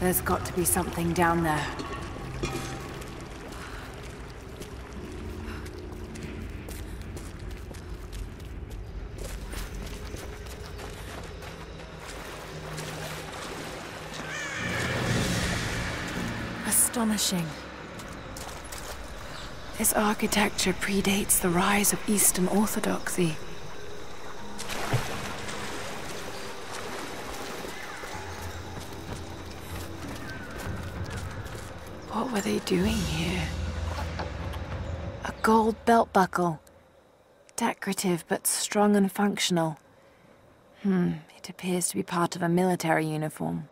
There's got to be something down there. Astonishing. This architecture predates the rise of Eastern Orthodoxy. What were they doing here? A gold belt buckle. Decorative but strong and functional. It appears to be part of a military uniform.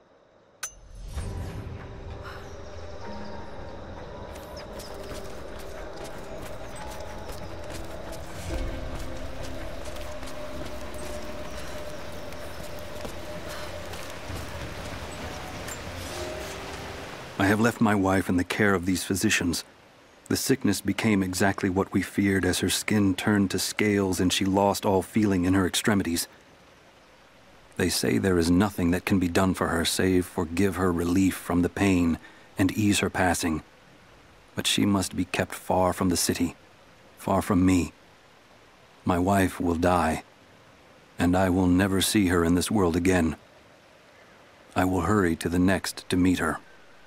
I have left my wife in the care of these physicians. The sickness became exactly what we feared as her skin turned to scales and she lost all feeling in her extremities. They say there is nothing that can be done for her save for give her relief from the pain and ease her passing. But she must be kept far from the city, far from me. My wife will die, and I will never see her in this world again. I will hurry to the next to meet her.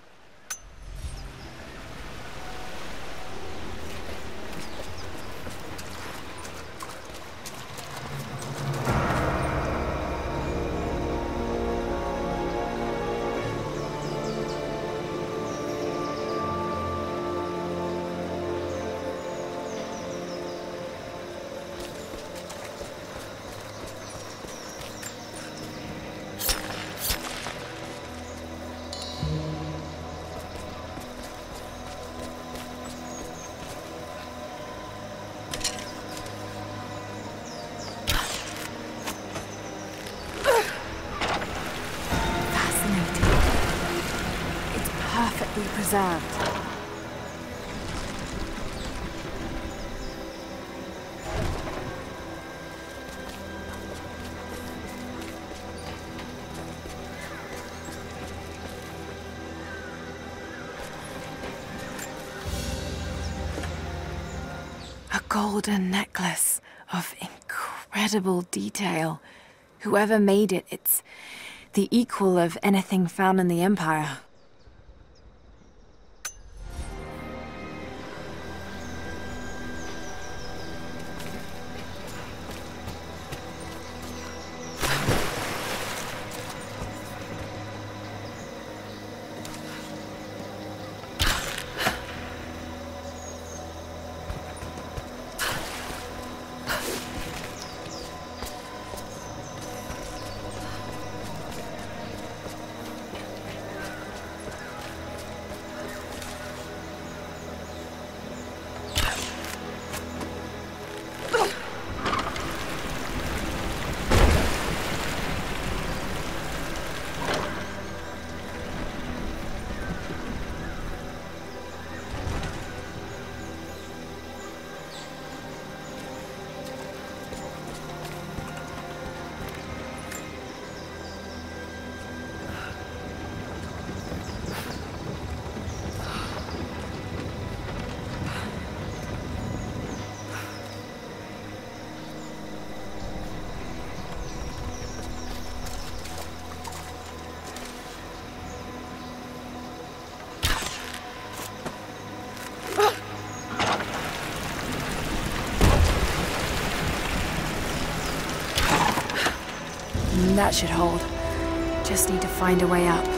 Preserved. A golden necklace of incredible detail. Whoever made it, it's the equal of anything found in the Empire. That should hold. Just need to find a way up.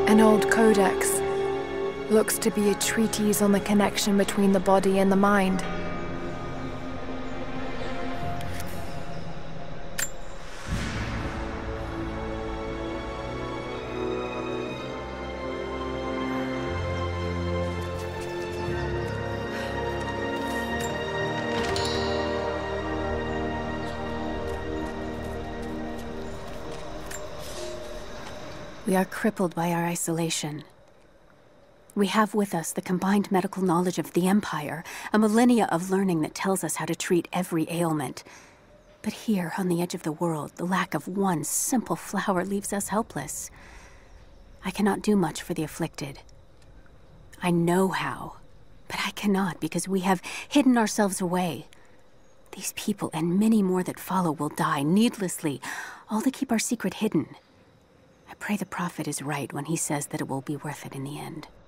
An old codex. Looks to be a treatise on the connection between the body and the mind. We are crippled by our isolation. We have with us the combined medical knowledge of the Empire, a millennia of learning that tells us how to treat every ailment. But here, on the edge of the world, the lack of one simple flower leaves us helpless. I cannot do much for the afflicted. I know how, but I cannot because we have hidden ourselves away. These people and many more that follow will die needlessly, all to keep our secret hidden. I pray the prophet is right when he says that it will be worth it in the end.